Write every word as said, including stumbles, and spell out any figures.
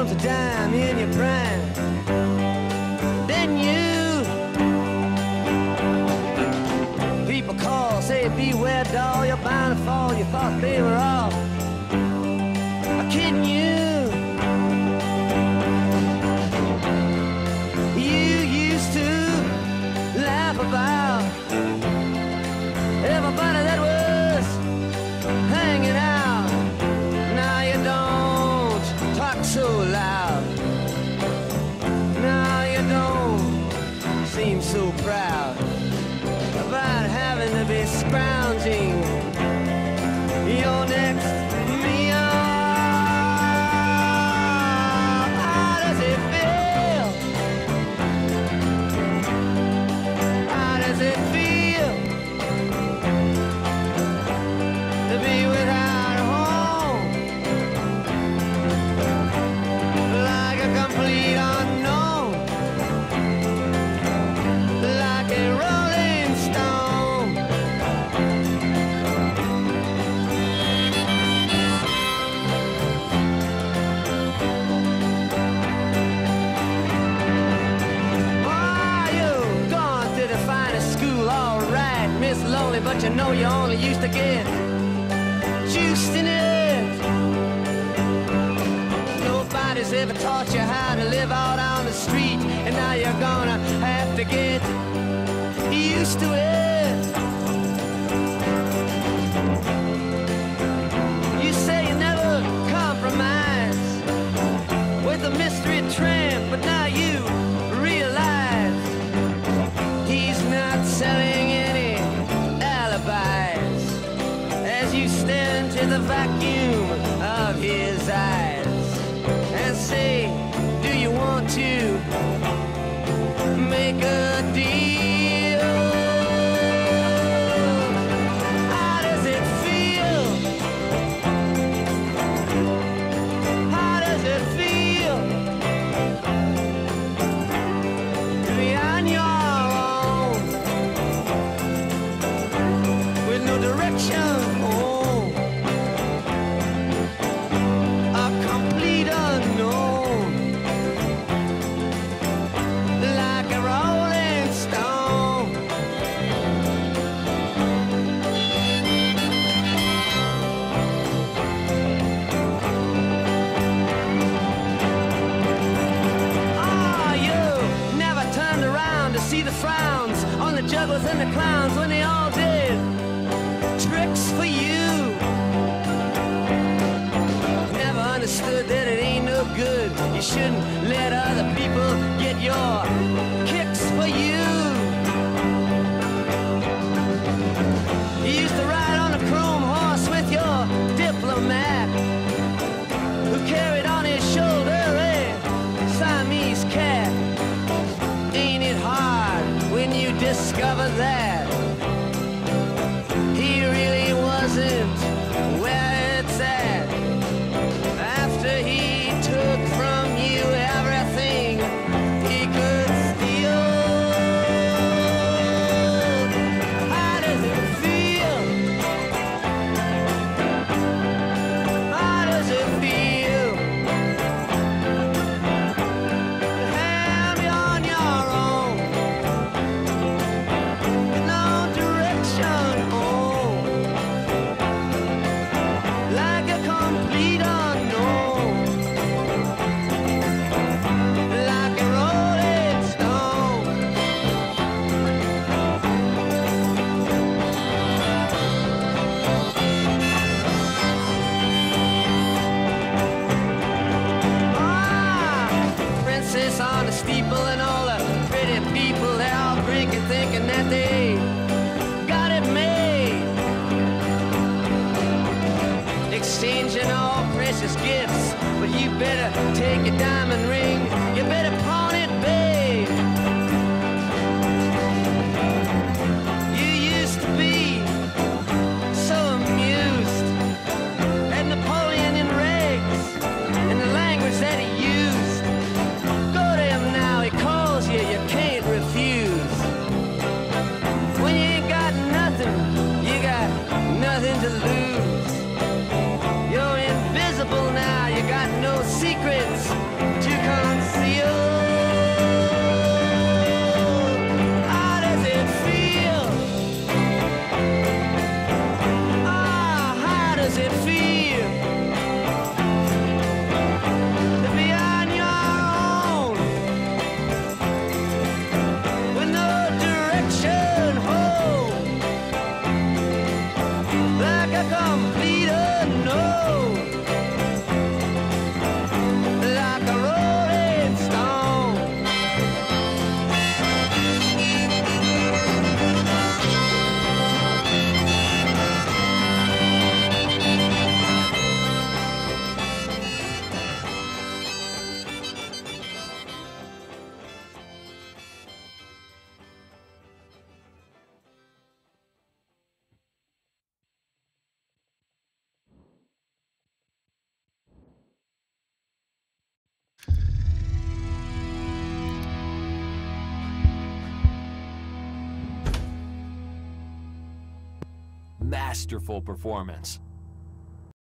comes a dime in your prime, then you people call, say beware doll, you're bound to fall. You thought they were all kidding you. You used to laugh about everybody that was hanging out. Now you don't talk so loud. Now you don't seem so proud about having to be scrounging your next meal. How does it feel? How does it feel to be without a home? Like a complete unknown, like a rolling stone. Oh, you've gone to the finest school, all right, Miss Lonely, but you know you only used to get juiced in it. Nobody's ever taught you how to live out on the street, and now you're gonna have to get used to it. You say you never compromise with a mystery tramp, but now you realize he's not selling any alibis as you stare into the vacuum of his eyes and say, do you want to make a deal? How does it feel? How does it feel to be on your own with no direction home? A complete unknown, like a rolling stone. Oh, you never turned around to see the frowns on the jugglers and the clowns when they all did tricks for you. Never understood that it ain't no good. You shouldn't let other people get your kicks for you. You used to ride on a chrome horse with your diplomat, who carried on his shoulder a Siamese cat. Ain't it hard when you discover that he really wasn't where it's at? After he took from you everything he could steal. How does it feel? How does it feel to have you on your own, with no direction home, like a complete unknown, like a rolling stone? Ah, princess on the steeple and all the pretty people, they're all drinking, thinking that they got it made, exchanging all precious gifts. But you better take your diamond ring, you better pawn it, babe. You used to be so amused at Napoleon in rags and the language that he used. Go to him now, he calls you, you can't refuse. When you ain't got nothing, you got nothing to lose. You're invisible now, you got no secrets masterful performance.